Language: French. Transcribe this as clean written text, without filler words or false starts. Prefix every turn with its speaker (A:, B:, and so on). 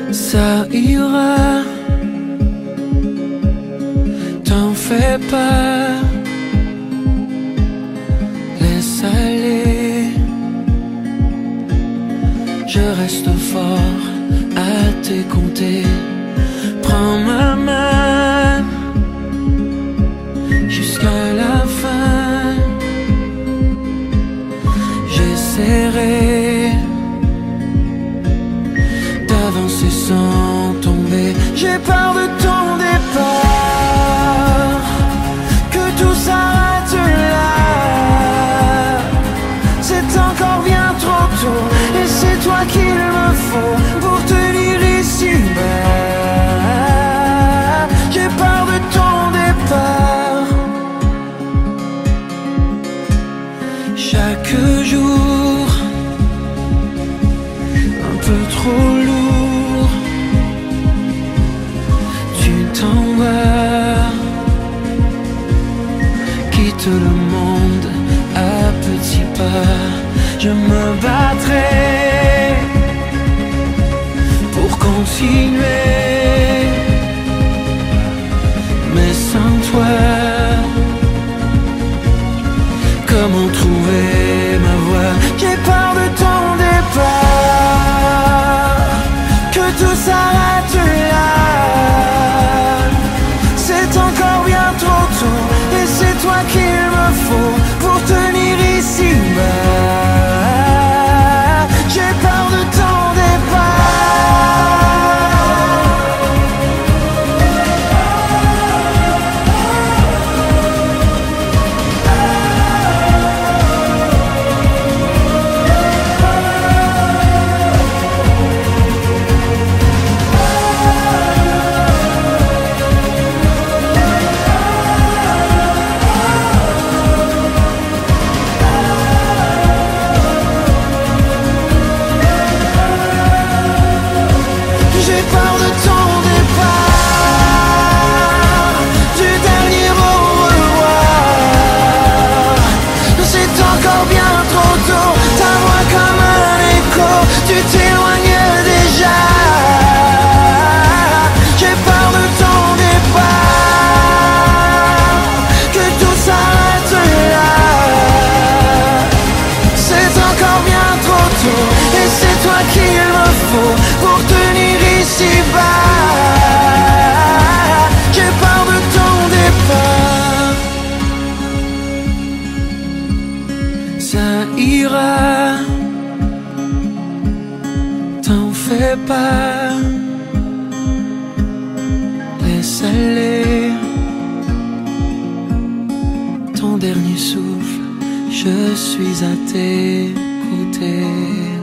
A: Ça ira, t'en fais pas, laisse aller. Je reste fort à tes côtés. Prends ma main jusqu'à la fin. J'essaierai d'avancer sans tomber. J'ai peur de ton départ, que tout s'arrête là. C'est encore bien trop tôt, et c'est toi qu'il me faut pour tenir ici bas. J'ai peur de ton départ. Chaque jour un peu trop lourd, tu t'en vas, quitte le monde à petits pas. Je me battrai pour continuer, mais sans toi, comment trouver ma voie? J'ai peur de ton départ, que tout s'arrête là. C'est encore bien trop tôt, et c'est toi qu'il me faut pour tenir ici bas. J'ai peur de ton qu'il me faut pour tenir ici bas. J'ai peur de ton départ. Ça ira, t'en fais pas, laisse aller. Ton dernier souffle, je suis à tes côtés.